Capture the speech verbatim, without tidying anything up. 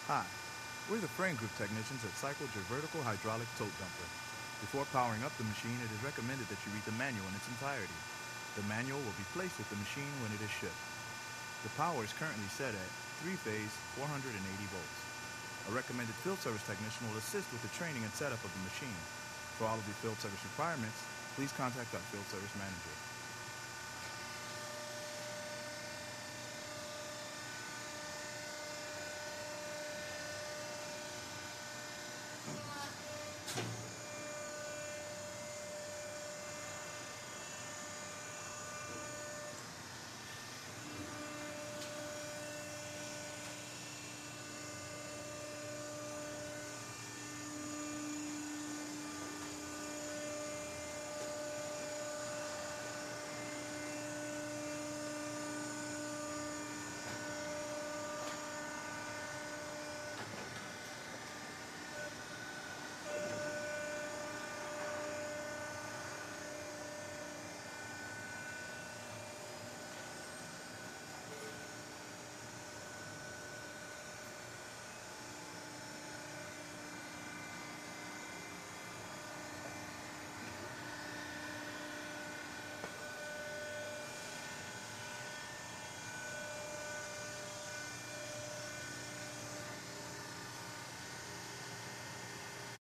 Hi, we're the Frain Group technicians that cycled your vertical hydraulic tote dumper. Before powering up the machine, it is recommended that you read the manual in its entirety. The manual will be placed with the machine when it is shipped. The power is currently set at three-phase, four hundred eighty volts. A recommended field service technician will assist with the training and setup of the machine. For all of your field service requirements, please contact our field service manager.